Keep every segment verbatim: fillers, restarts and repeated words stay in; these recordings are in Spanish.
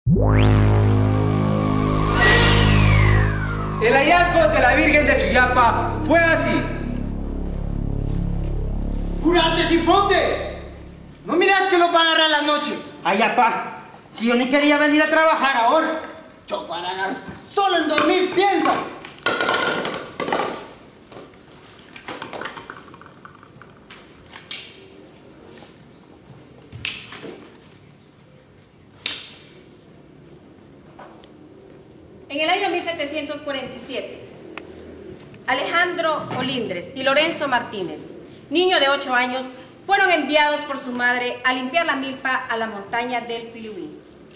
El hallazgo de la Virgen de Suyapa fue así. ¡Jurate, cipote! ¿No miras que lo van a agarrar la noche? Ay, apá, si yo ni quería venir a trabajar ahora. Chocarán, solo en dormir piensa. En el año mil setecientos cuarenta y siete, Alejandro Olindres y Lorenzo Martínez, niño de ocho años, fueron enviados por su madre a limpiar la milpa a la montaña del Piliuín.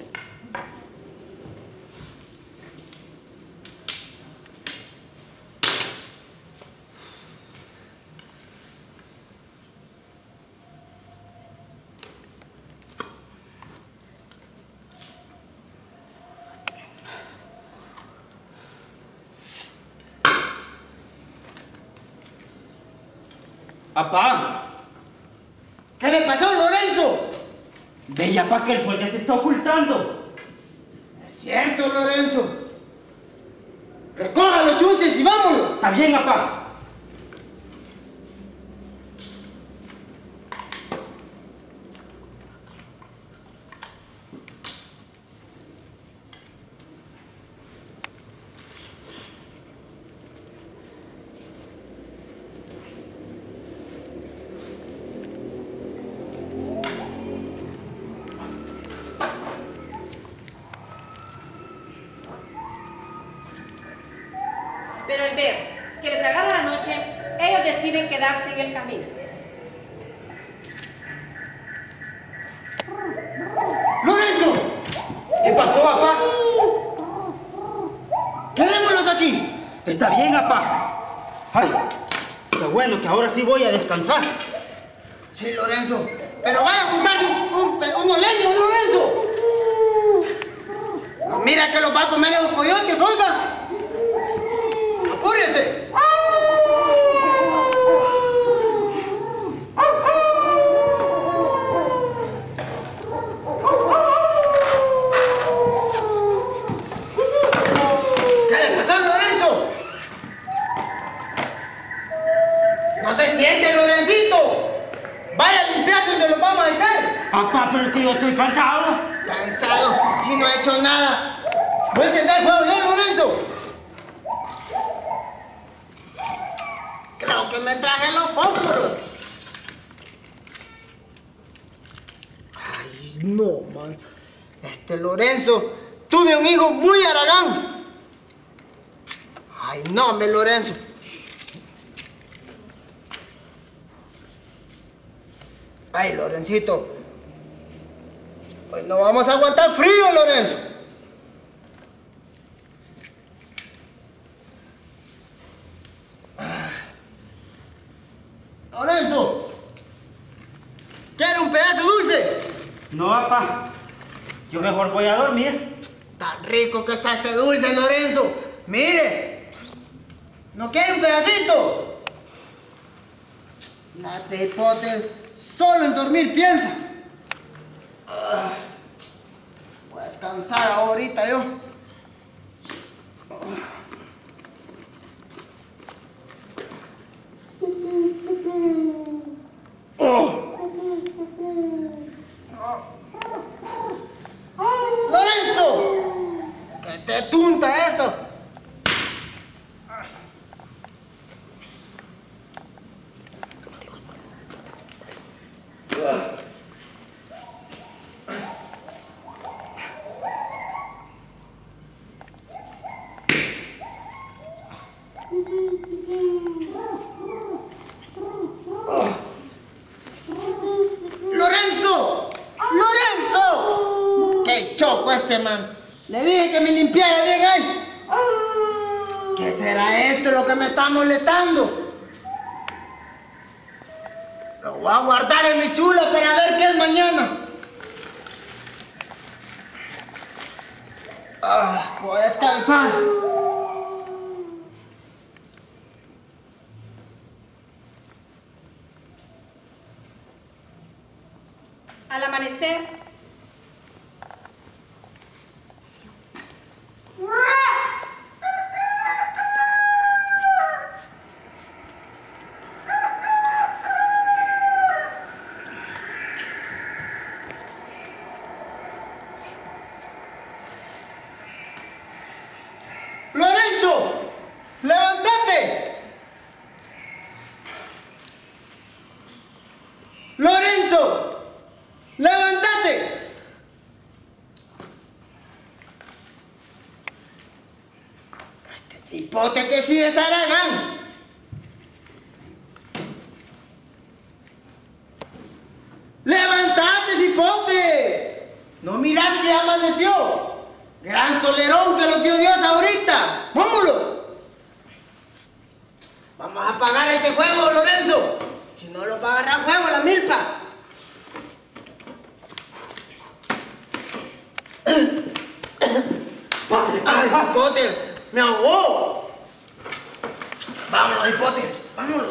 Apá, ¿Qué le pasó, Lorenzo? ve ya pa' que el sol ya se está ocultando. Es cierto, Lorenzo. Recoja los chunches y vámonos. Está bien, apá. Pero al ver que les agarra la noche, ellos deciden quedarse en el camino. ¡Lorenzo! ¿Qué pasó, apá? ¡Quedémonos aquí! Está bien, apá. Ay, qué bueno que ahora sí voy a descansar. Sí, Lorenzo. Pero vaya a juntarse un, un, unos leños, Lorenzo. No, mira que los va a comer los coyotes, oiga. ¡Apúrese! ¿Qué le pasó, Lorenzo? No se siente, Lorencito. Vaya a limpiar donde los vamos a echar. Apá, pero que yo estoy cansado. Cansado, si no ha hecho nada. Voy a encender el fuego, ¿ya, Lorenzo? Creo que me traje los fósforos. Ay, no, man. Este Lorenzo, tuve un hijo muy haragán. Ay, no, me Lorenzo. Ay, Lorencito. Hoy no vamos a aguantar frío, Lorenzo. Lorenzo, ¿quiere un pedazo dulce? No, apá. Yo mejor voy a dormir. Tan rico que está este dulce, Lorenzo. Mire. ¿No quiere un pedacito? Nate, hipote. Solo en dormir piensa. Ah, voy a descansar ahorita yo. ¡Lorenzo! ¡Que te tunta esto! ¡Lorenzo! ¡Lorenzo! ¡Qué choco este man! Le dije que me limpiara bien ahí. ¿Qué será esto lo que me está molestando? Lo voy a guardar en mi chula para ver qué es mañana. Ah, voy a descansar. Al amanecer, Cipote que sí es Aragán. ¡Levantate, cipote! ¿No mirás que ya amaneció? Gran solerón que los dio Dios ahorita. ¡Vámonos! Vamos a apagar este juego, Lorenzo. Si no lo va a agarrar juego la milpa. ¡Ay, cipote! ¡Me ahogó! ¡Vámonos, cipote! ¡Vámonos!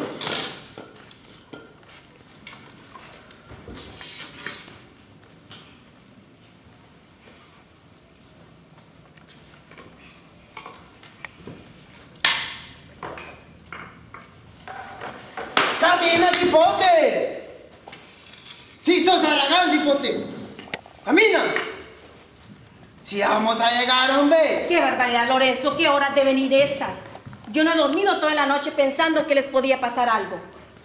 ¡Camina, cipote! ¡Sí sos Aragán, cipote! ¡Camina! ¡Si ya vamos a llegar, hombre! ¡Qué barbaridad, Lorenzo! ¿Qué horas de venir estas? Yo no he dormido toda la noche pensando que les podía pasar algo.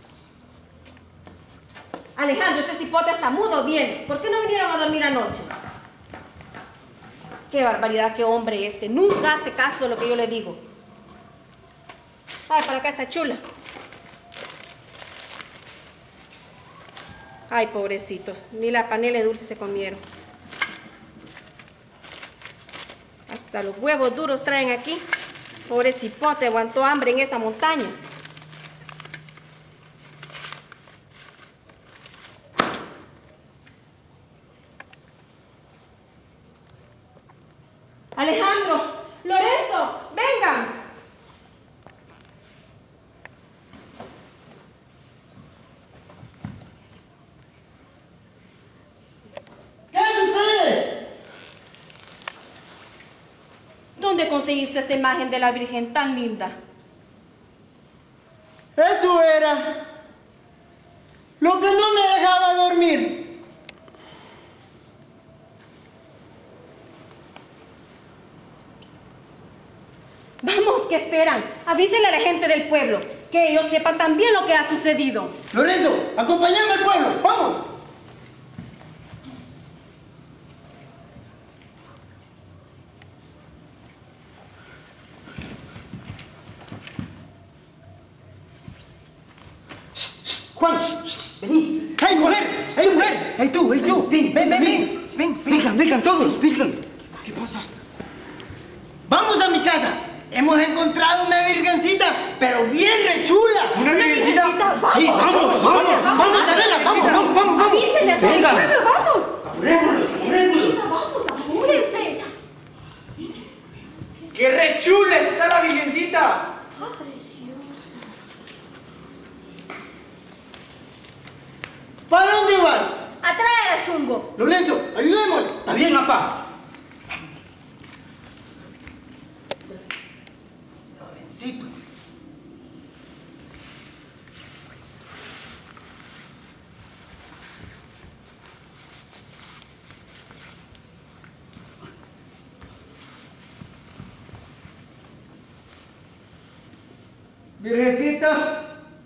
Alejandro, este cipote está mudo bien. ¿Por qué no vinieron a dormir anoche? ¡Qué barbaridad, qué hombre este! Nunca hace caso de lo que yo le digo. Ay, para acá está chula. Ay, pobrecitos, ni la panela dulce se comieron. Hasta los huevos duros traen aquí. Pobre cipote, aguantó hambre en esa montaña. Alejandro, Lorenzo, vengan. ¿Dónde conseguiste esta imagen de la Virgen tan linda? Eso era lo que no me dejaba dormir. Vamos, ¿qué esperan? Avísenle a la gente del pueblo, que ellos sepan también lo que ha sucedido. Lorenzo, acompáñame al pueblo, vamos. Juan, vení. ¡Hey, mujer! ¡Hey, mujer! ¡Hey, tú! ¡Hey, tú! Ven, ven, ven! ven. ven, ven, ven. Vengan, vengan todos, vengan. ¿Qué pasa? Vamos a mi casa. Hemos encontrado una virgencita, pero bien rechula. ¿Una virgencita? Sí, vamos, vamos, Vamos a verla, vamos, vamos, vamos, vamos. Avísenle a todo el Venga. pueblo, vamos. Apurémonos, apurémonos. Vamos, apúrense. ¡Qué re chula está la virgencita! ¿Para dónde vas? A traer a Chungo. Lorenzo, ayudémosle. Está bien, papá. Jovencito. Virgencita,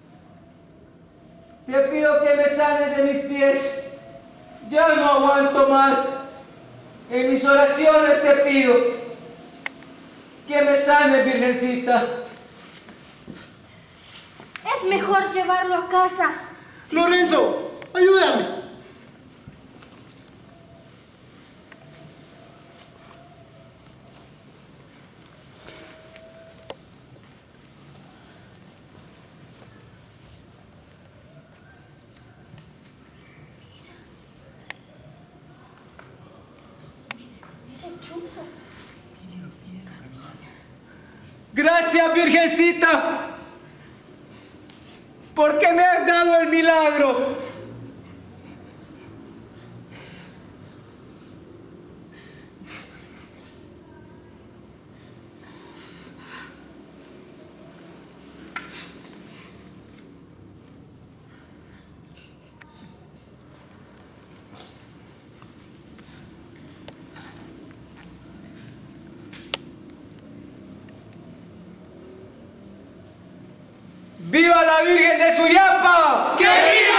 te pido que me sanes de mis pies. Ya no aguanto más. En mis oraciones te pido que me sanes, Virgencita. Es mejor llevarlo a casa. Lorenzo, ayúdame. Gracias, Virgencita, porque me has dado el milagro. ¡Viva la Virgen de Suyapa! ¡Que viva!